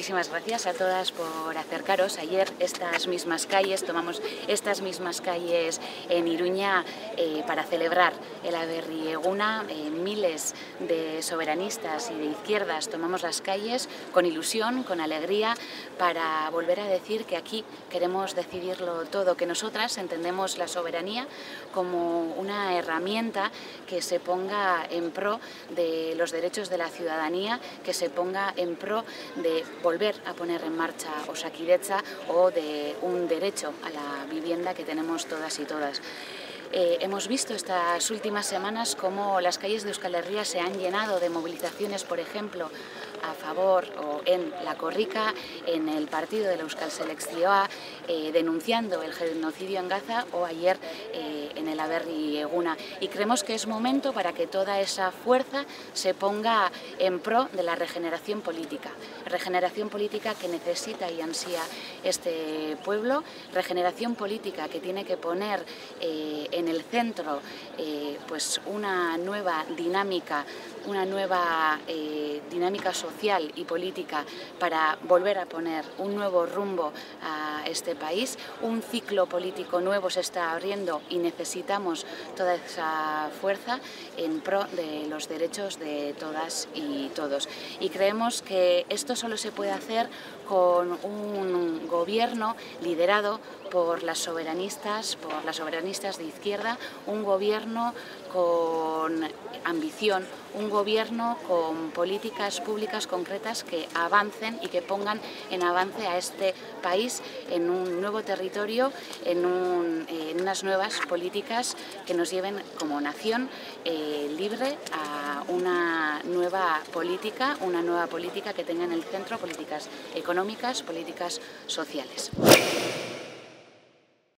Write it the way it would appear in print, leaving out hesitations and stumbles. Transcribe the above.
muchísimas gracias a todas por acercaros. Ayer tomamos estas mismas calles en Iruña para celebrar el Aberri Eguna. Miles de soberanistas y de izquierdas tomamos las calles con ilusión, con alegría, para volver a decir que aquí queremos decidirlo todo, que nosotras entendemos la soberanía como una herramienta que se ponga en pro de los derechos de la ciudadanía, que se ponga en pro de volver a poner en marcha Osakidetza o de un derecho a la vivienda que tenemos todas y todas. Hemos visto estas últimas semanas cómo las calles de Euskal Herria se han llenado de movilizaciones, por ejemplo, a favor o en la Korrika, en el partido de la Euskal Selekzioa, denunciando el genocidio en Gaza, o ayer en el Aberri Eguna. Y creemos que es momento para que toda esa fuerza se ponga en pro de la regeneración política que necesita y ansía este pueblo, regeneración política que tiene que poner en el centro pues una nueva dinámica social y política para volver a poner un nuevo rumbo a este país. Un ciclo político nuevo se está abriendo y necesitamos toda esa fuerza en pro de los derechos de todas y todos. Y creemos que esto solo se puede hacer con un gobierno liderado por las soberanistas de izquierda, un gobierno con ambición, un gobierno con políticas públicas concretas que avancen y que pongan en avance a este país en un nuevo territorio, en unas nuevas políticas que nos lleven como nación libre a una nueva política que tenga en el centro políticas económicas, políticas sociales.